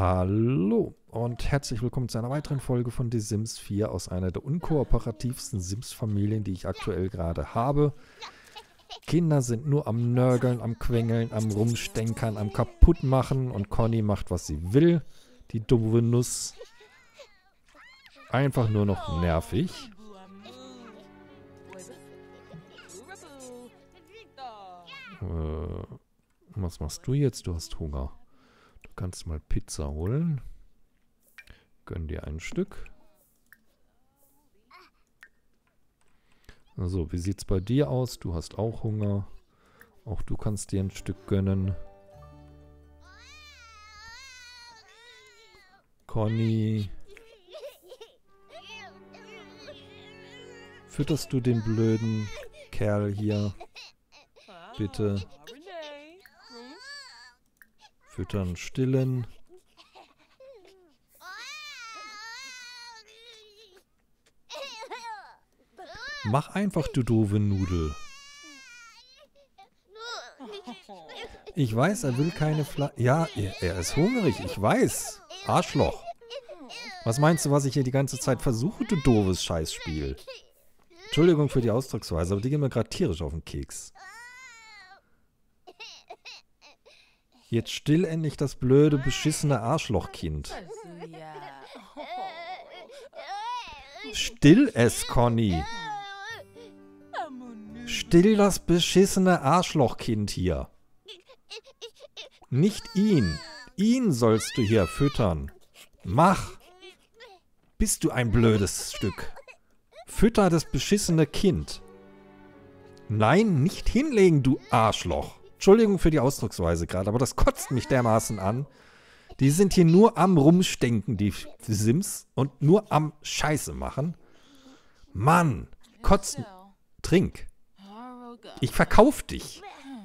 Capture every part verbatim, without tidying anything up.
Hallo und herzlich willkommen zu einer weiteren Folge von The Sims vier aus einer der unkooperativsten Sims-Familien, die ich aktuell gerade habe. Kinder sind nur am Nörgeln, am Quengeln, am Rumstenkern, am Kaputtmachen und Conny macht, was sie will. Die doofe Nuss. Einfach nur noch nervig. Äh, was machst du jetzt? Du hast Hunger. Du kannst mal Pizza holen. Gönn dir ein Stück. So, wie sieht's bei dir aus? Du hast auch Hunger. Auch du kannst dir ein Stück gönnen. Conny. Fütterst du den blöden Kerl hier? Bitte. Füttern, stillen. Mach einfach, du doofe Nudel. Ich weiß, er will keine Fla... Ja, er, er ist hungrig, ich weiß. Arschloch. Was meinst du, was ich hier die ganze Zeit versuche, du doofes Scheißspiel? Entschuldigung für die Ausdrucksweise, aber die gehen mir gerade tierisch auf den Keks. Jetzt still endlich das blöde, beschissene Arschlochkind. Still es, Conny. Still das beschissene Arschlochkind hier. Nicht ihn. Ihn sollst du hier füttern. Mach. Bist du ein blödes Stück. Fütter das beschissene Kind. Nein, nicht hinlegen, du Arschloch. Entschuldigung für die Ausdrucksweise gerade, aber das kotzt mich dermaßen an. Die sind hier nur am Rumstenken, die Sims, und nur am Scheiße machen. Mann, kotzen. Trink. Ich verkauf dich.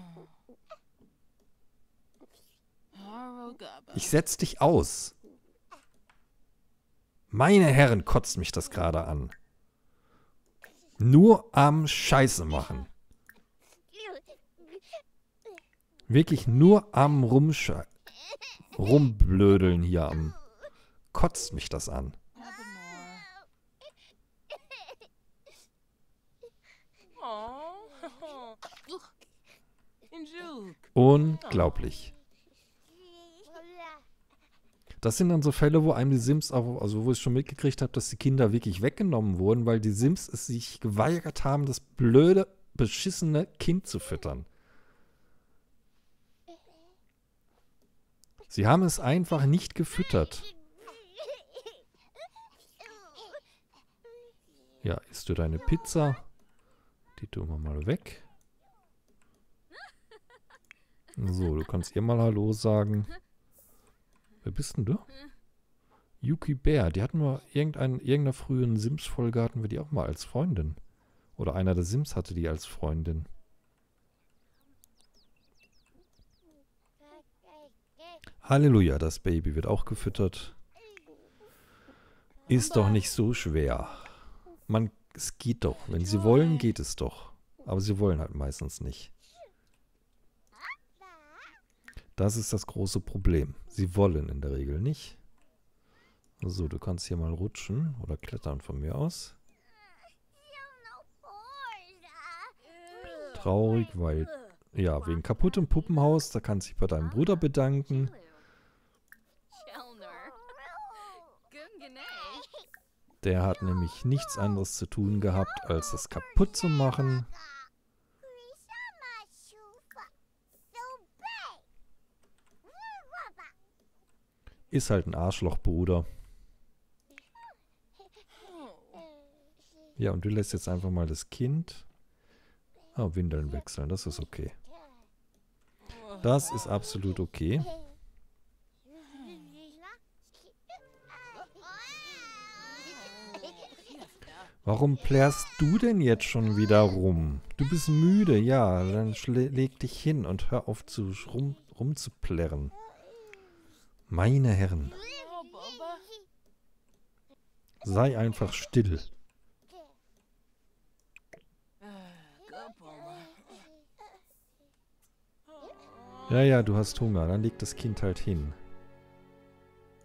Ich setz dich aus. Meine Herren, kotzt mich das gerade an. Nur am Scheiße machen. Wirklich nur am Rumsche Rumblödeln hier am. Kotzt mich das an. Unglaublich. Das sind dann so Fälle, wo einem die Sims, auch, also wo ich schon mitgekriegt habe, dass die Kinder wirklich weggenommen wurden, weil die Sims es sich geweigert haben, das blöde, beschissene Kind zu füttern. Sie haben es einfach nicht gefüttert. Ja, isst du deine Pizza? Die tun wir mal weg. So, du kannst ihr mal Hallo sagen. Wer bist denn du? Yuki Bär. Die hatten wir, irgendein, irgendeiner frühen Sims-Folge hatten wir die auch mal als Freundin. Oder einer der Sims hatte die als Freundin. Halleluja, das Baby wird auch gefüttert. Ist doch nicht so schwer. Man, es geht doch. Wenn sie wollen, geht es doch. Aber sie wollen halt meistens nicht. Das ist das große Problem. Sie wollen in der Regel nicht. So, du kannst hier mal rutschen oder klettern von mir aus. Traurig, weil... Ja, wegen kaputtem Puppenhaus. Da kannst du dich bei deinem Bruder bedanken. Der hat nämlich nichts anderes zu tun gehabt, als das kaputt zu machen. Ist halt ein Arschloch-Bruder. Ja, und du lässt jetzt einfach mal das Kind... Oh, Windeln wechseln, das ist okay. Das ist absolut okay. Warum plärrst du denn jetzt schon wieder rum? Du bist müde, ja, dann leg dich hin und hör auf zu rum, rumzuplärren. Meine Herren. Sei einfach still. Ja, ja, du hast Hunger. Dann leg das Kind halt hin.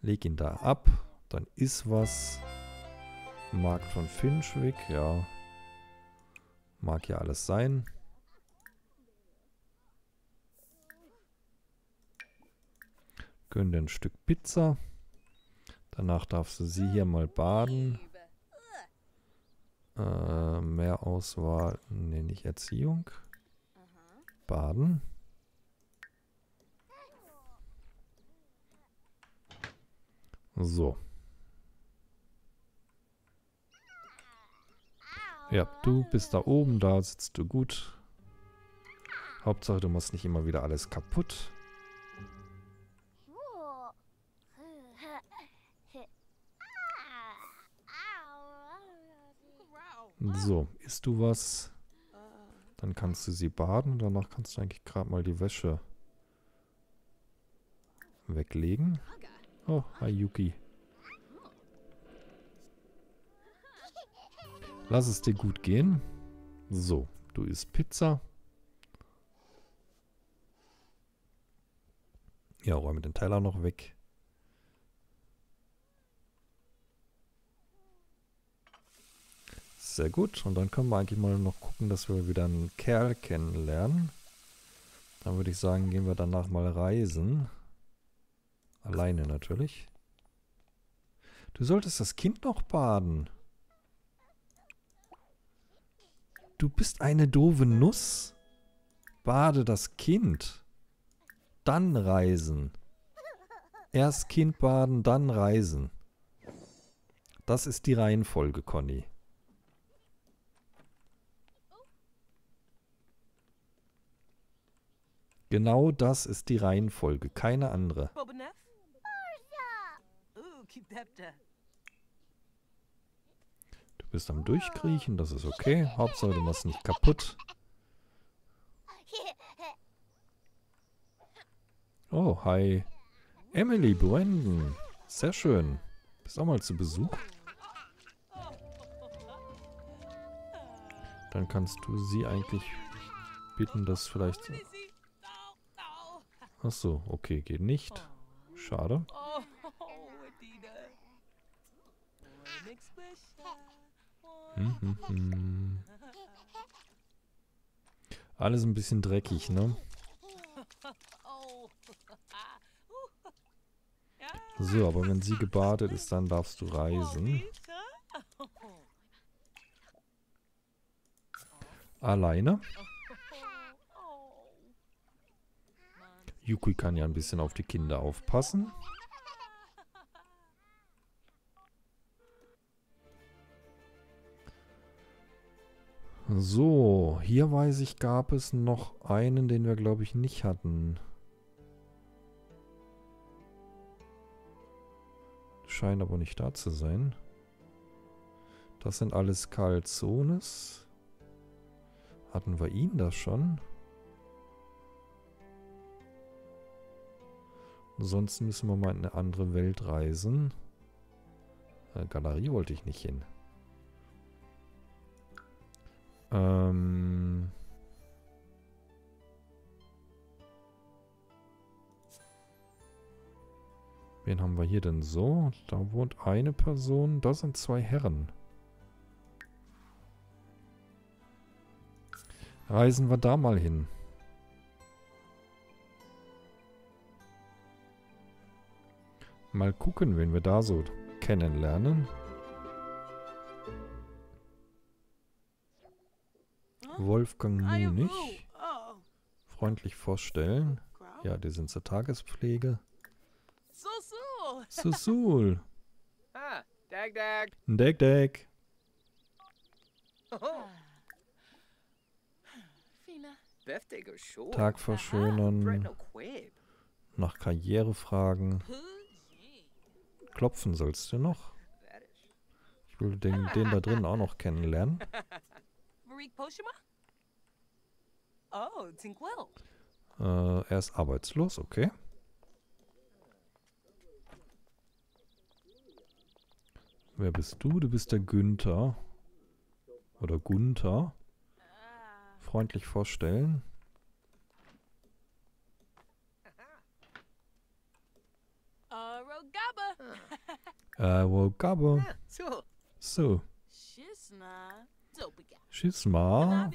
Leg ihn da ab. Dann ist was. Markt von Finchwick, ja. Mag ja alles sein. Gönn dir ein Stück Pizza. Danach darfst du sie hier mal baden. Äh, mehr Auswahl. Nee, nicht Erziehung. Baden. So. Ja, du bist da oben, da sitzt du gut. Hauptsache, du machst nicht immer wieder alles kaputt. So, isst du was? Dann kannst du sie baden. Danach kannst du eigentlich gerade mal die Wäsche weglegen. Oh, hi Yuki. Lass es dir gut gehen. So, du isst Pizza. Ja, räume den Teller noch weg. Sehr gut. Und dann können wir eigentlich mal noch gucken, dass wir wieder einen Kerl kennenlernen. Dann würde ich sagen, gehen wir danach mal reisen. Alleine natürlich. Du solltest das Kind noch baden. Du bist eine doofe Nuss. Bade das Kind. Dann reisen. Erst Kind baden, dann reisen. Das ist die Reihenfolge, Conny. Genau das ist die Reihenfolge, keine andere. Du bist am Durchkriechen, das ist okay. Hauptsache, du machst nicht kaputt. Oh, hi. Emily Brandon. Sehr schön. Bist auch mal zu Besuch. Dann kannst du sie eigentlich bitten, dass vielleicht... Ach so, okay, geht nicht. Schade. Hm, hm, hm. Alles ein bisschen dreckig, ne? So, aber wenn sie gebadet ist, dann darfst du reisen. Alleine. Yuki kann ja ein bisschen auf die Kinder aufpassen. So, hier weiß ich, gab es noch einen, den wir, glaube ich, nicht hatten. Scheint aber nicht da zu sein. Das sind alles Calzones. Hatten wir ihn da schon? Ansonsten müssen wir mal in eine andere Welt reisen. Äh, Galerie wollte ich nicht hin. Ähm... Wen haben wir hier denn so? Da wohnt eine Person. Da sind zwei Herren. Reisen wir da mal hin. Mal gucken, wen wir da so kennenlernen. Wolfgang Munich. Freundlich vorstellen. Ja, die sind zur Tagespflege. Susul. Ah, Dag Dag. Dag Dag. Tag verschönern. Nach Karriere fragen. Klopfen sollst du noch. Ich will den, den da drin auch noch kennenlernen. Äh, er ist arbeitslos, okay. Wer bist du? Du bist der Günther. Oder Gunther. Freundlich vorstellen. Arogaba. Äh, wo Gabe. Ah, so. So, Shisna. Zopiga. schieß mal.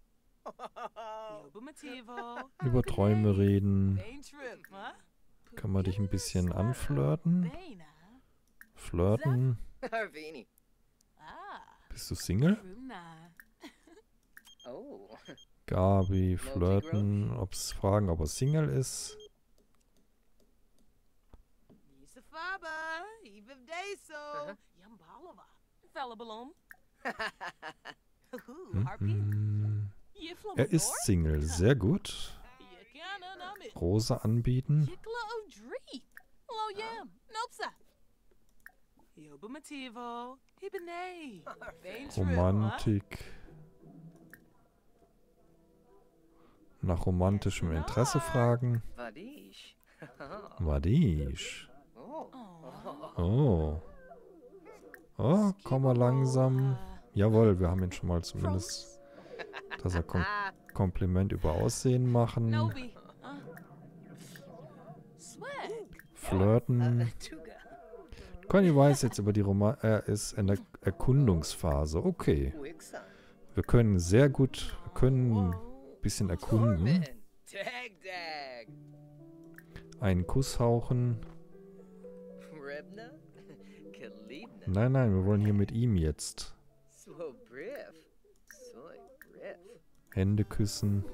Yobamativo. Über Träume reden. Bain trip, huh? Kann man dich ein bisschen anflirten? Baina. Flirten. Harvini. Ah. Bist du Single? Runa. Oh. Gabi, flirten. Ob's fragen, ob er Single ist. Yusufaba. Eve of Deso. Uh-huh. Yambalava. Fella Balloon. Hm, Harpy. hm. Yifla Er ist Single. Sehr gut. Yakana Namit. Rose anbieten. Yikla o Dreep. Lo Yam. Nopsa. Yobamativo. Hibane. Bain trip, huh? Romantik. Nach romantischem Interesse fragen. Vadish. Wadisch. Oh. Oh. Oh. Oh, komm mal langsam. Jawohl, wir haben ihn schon mal zumindest, dass er Kom Kompliment über Aussehen machen. Nobi. Uh. Swag. Flirten. Tuga. Conny weiß jetzt über die Roma... Er ist in der Erkundungsphase. Okay. Wixon. Wir können sehr gut... Wir können ein bisschen erkunden. Corbin. Dag Dag. Einen Kuss hauchen. Rebna. Kalibna. Nein, nein, wir wollen hier mit ihm jetzt. Swo Briff. Soy Briff. Hände küssen.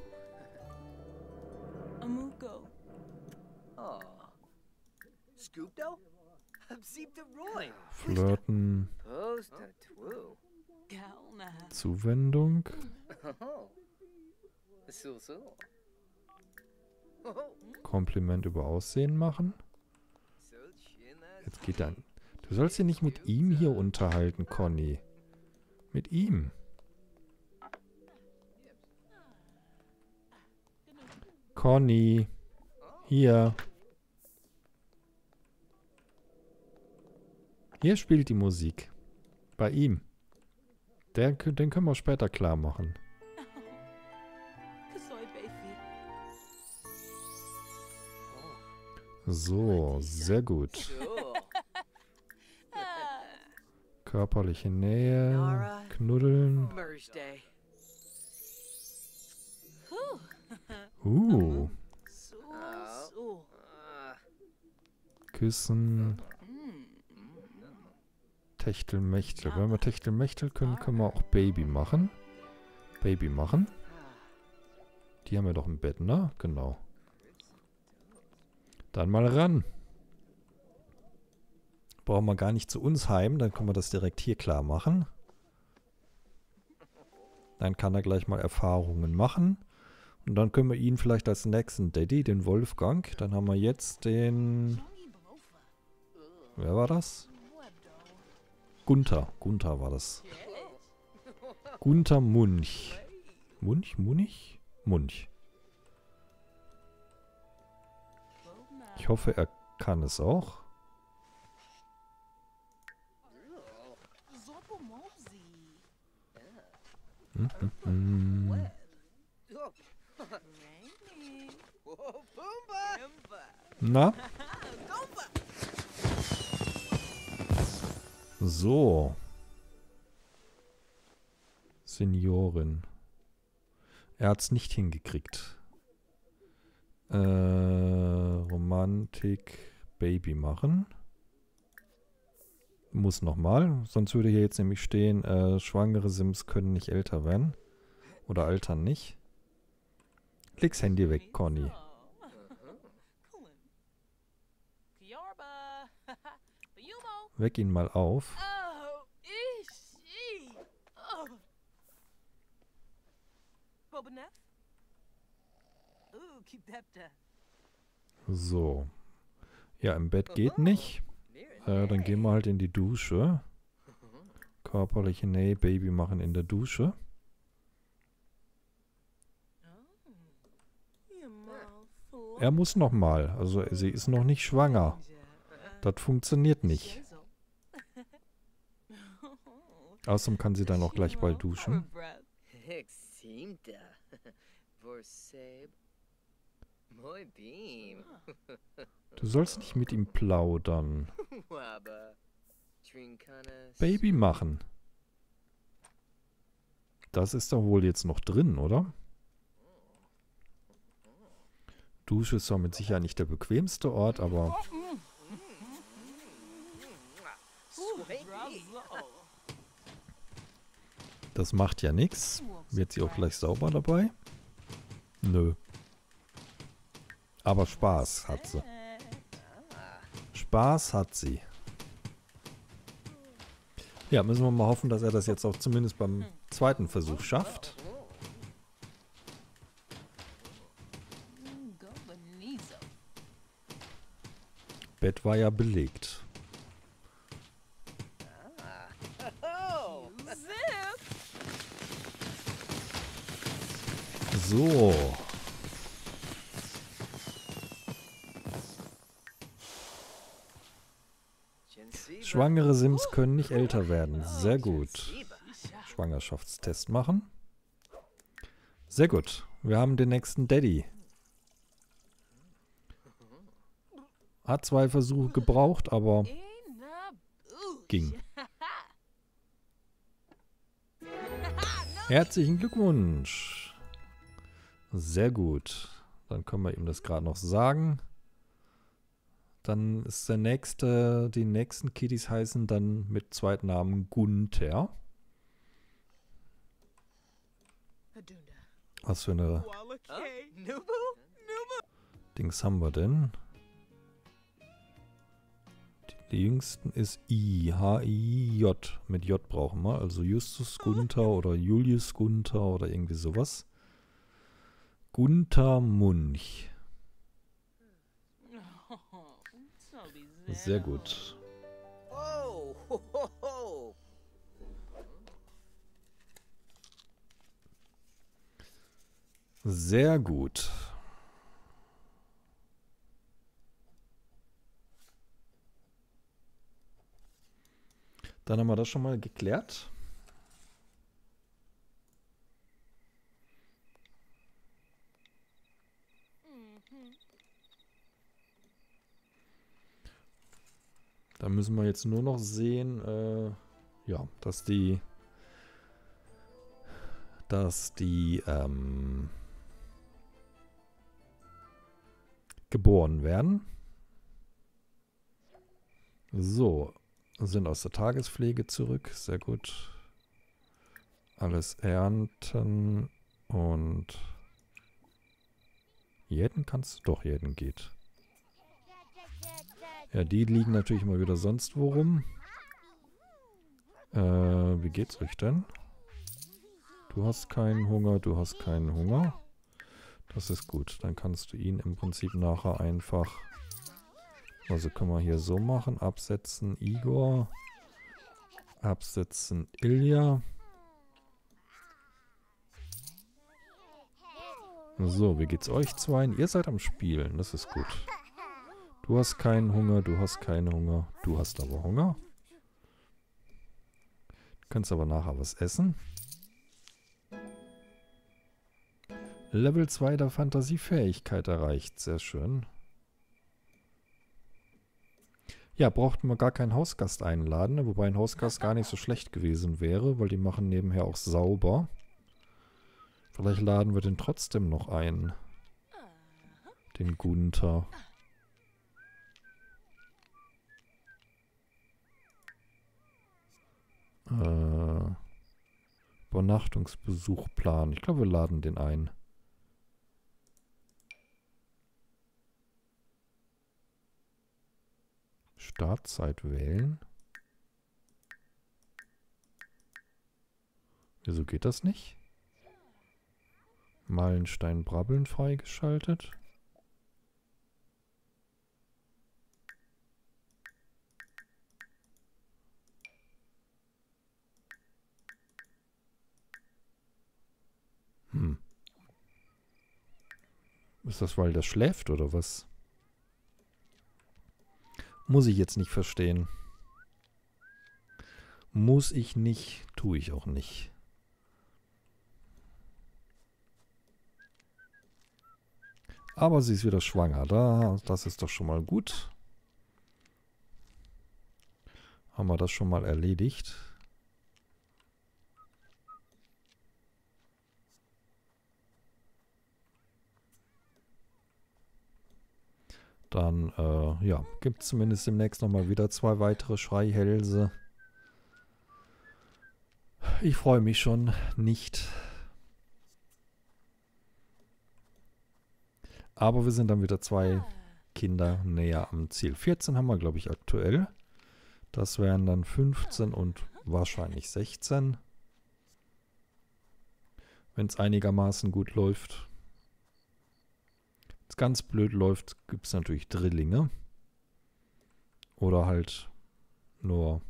Amuko. Oh. Scoopdo? Absib de Roy. Flirten. Post a twoo. Galna. Zuwendung. Oh. So, so. Oh. Kompliment über Aussehen machen. So chin. Jetzt geht er. Du sollst dich nicht mit ihm hier unterhalten, Conny. Mit ihm. Conny. Hier. Hier spielt die Musik. Bei ihm. Der, den können wir später klar machen. Kasoy Bayfi. So, sehr gut. So. Körperliche Nähe. Nara. Knuddeln. Thursday. Uh. So, Oh. so. Uh, Küssen. Mm. Techtelmechtel. Wenn wir Techtelmechtel können, können wir auch Baby machen. Baby machen. Die haben wir doch im Bett, ne? Genau. Dann mal ran. Brauchen wir gar nicht zu uns heim, dann können wir das direkt hier klar machen. Dann kann er gleich mal Erfahrungen machen. Und dann können wir ihn vielleicht als nächsten Daddy, den Wolfgang. Dann haben wir jetzt den... Wer war das? Gunther. Gunther war das. Gunther Munch. Munch? Munich? Munch. Ich hoffe, er kann es auch. Hm, hm, hm. Whoa, Boomba! Na? So. Seniorin. Er hat's nicht hingekriegt. Äh, Romantik, Baby machen. Muss nochmal, sonst würde hier jetzt nämlich stehen, äh, schwangere Sims können nicht älter werden. Oder altern nicht. Leg's Handy weg, Conny. Weck ihn mal auf. Oh, ishi. Oh. Bobanef? Ooh, keep that there. So. Ja, im Bett geht nicht. Äh, dann gehen wir halt in die Dusche. Körperliche Nähe, Baby machen in der Dusche. Er muss nochmal. Also sie ist noch nicht schwanger. Das funktioniert nicht. Außerdem kann sie dann auch gleich bald duschen. Du sollst nicht mit ihm plaudern. Wabba. Trinkana. Baby machen. Das ist doch wohl jetzt noch drin, oder? Dusche ist zwar mit Sicherheit nicht der bequemste Ort, aber das macht ja nichts. Wird sie auch gleich sauber dabei? Nö. Aber Spaß hat sie. Spaß hat sie. Ja, müssen wir mal hoffen, dass er das jetzt auch zumindest beim zweiten Versuch schafft. Bett war ja belegt. So. Schwangere Sims können nicht älter werden. Sehr gut. Schwangerschaftstest machen. Sehr gut. Wir haben den nächsten Daddy. Hat zwei Versuche gebraucht, aber ging. Herzlichen Glückwunsch. Sehr gut. Dann können wir ihm das gerade noch sagen. Dann ist der nächste, die nächsten Kitties heißen dann mit Zweitnamen Gunther. Was für eine Dings haben wir denn? Die jüngsten ist I, H I J. Mit J brauchen wir. Also Justus Gunther oder Julius Gunther oder irgendwie sowas. Gunther Munch. Sehr gut. Oh, ho, ho, ho. Sehr gut. Dann haben wir das schon mal geklärt. Da müssen wir jetzt nur noch sehen, äh, ja, dass die, dass die, ähm, geboren werden. So, sind aus der Tagespflege zurück, sehr gut. Alles ernten und jäten kannst du? Doch, jäten geht. Ja, die liegen natürlich mal wieder sonst wo rum. Äh, wie geht's euch denn? Du hast keinen Hunger, du hast keinen Hunger. Das ist gut. Dann kannst du ihn im Prinzip nachher einfach... Also können wir hier so machen. Absetzen Igor. Absetzen Ilja. So, wie geht's euch zweien? Ihr seid am Spielen, das ist gut. Du hast keinen Hunger, du hast keinen Hunger. Du hast aber Hunger. Du kannst aber nachher was essen. Level zwei der Fantasiefähigkeit erreicht. Sehr schön. Ja, brauchten wir gar keinen Hausgast einladen, wobei ein Hausgast gar nicht so schlecht gewesen wäre, weil die machen nebenher auch sauber. Vielleicht laden wir den trotzdem noch ein. Den Gunther. Äh, Übernachtungsbesuchplan. Ich glaube, wir laden den ein. Startzeit wählen. Wieso geht das nicht? Meilenstein Brabbeln freigeschaltet. Hm. Ist das, weil der schläft oder was? Muss ich jetzt nicht verstehen. Muss ich nicht, tue ich auch nicht. Aber sie ist wieder schwanger. Da, das ist doch schon mal gut. Haben wir das schon mal erledigt. Dann, äh, ja, gibt es zumindest demnächst nochmal wieder zwei weitere Schreihälse. Ich freue mich schon nicht. Aber wir sind dann wieder zwei Kinder näher am Ziel. vierzehn haben wir, glaube ich, aktuell. Das wären dann fünfzehn und wahrscheinlich sechzehn. Wenn es einigermaßen gut läuft. Wenn es ganz blöd läuft, gibt es natürlich Drillinge. Oder halt nur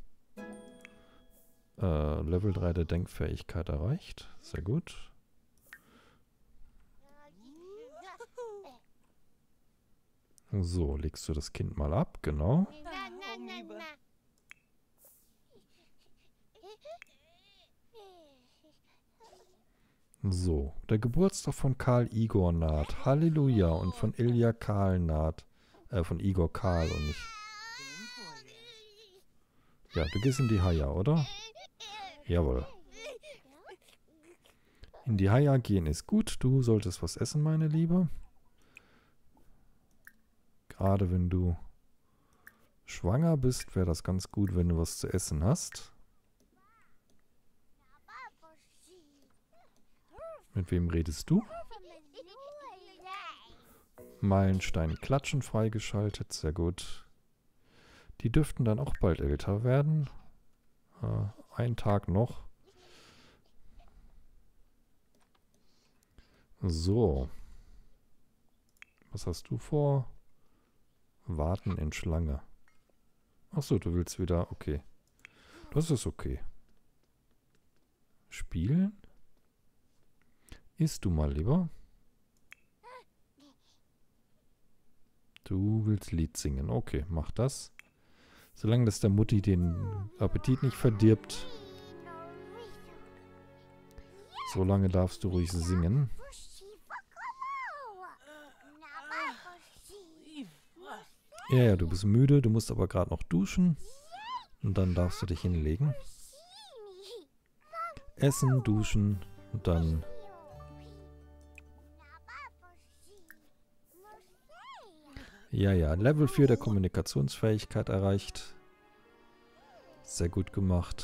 äh, Level drei der Denkfähigkeit erreicht. Sehr gut. So, legst du das Kind mal ab, genau. So, der Geburtstag von Karl Igor naht. Halleluja. Und von Ilja Karl naht. Äh, von Igor Karl und nicht. Ja, du gehst in die Haia, oder? Jawohl. In die Haia gehen ist gut. Du solltest was essen, meine Liebe. Gerade wenn du schwanger bist, wäre das ganz gut, wenn du was zu essen hast. Mit wem redest du? Meilenstein Klatschen freigeschaltet, sehr gut. Die dürften dann auch bald älter werden. Äh, ein Tag noch. So. Was hast du vor? Warten in Schlange. Achso, du willst wieder... Okay. Das ist okay. Spielen? Isst du mal lieber? Du willst Lied singen. Okay, mach das. Solange das der Mutti den Appetit nicht verdirbt. Solange darfst du ruhig singen. Ja, ja, du bist müde, du musst aber gerade noch duschen. Und dann darfst du dich hinlegen. Essen, duschen und dann... Ja, ja, Level vier der Kommunikationsfähigkeit erreicht. Sehr gut gemacht.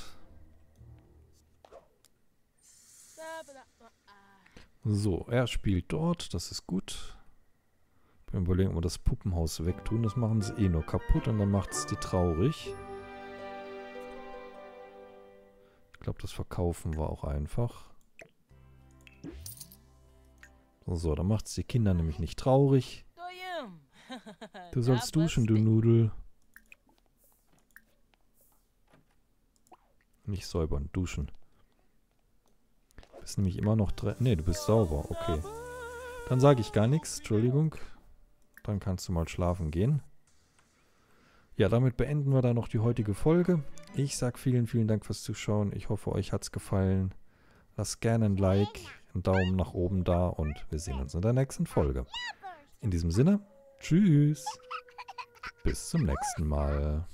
So, er spielt dort, das ist gut. Wir überlegen, ob wir das Puppenhaus wegtun. Das machen sie eh nur kaputt und dann macht es die traurig. Ich glaube, das Verkaufen war auch einfach. So, dann macht es die Kinder nämlich nicht traurig. Du sollst duschen, du Nudel. Nicht säubern, duschen. Du bist nämlich immer noch drin. Ne, du bist sauber, okay. Dann sage ich gar nichts, Entschuldigung. Dann kannst du mal schlafen gehen. Ja, damit beenden wir dann noch die heutige Folge. Ich sage vielen, vielen Dank fürs Zuschauen. Ich hoffe, euch hat es gefallen. Lasst gerne ein Like, einen Daumen nach oben da und wir sehen uns in der nächsten Folge. In diesem Sinne, tschüss. Bis zum nächsten Mal.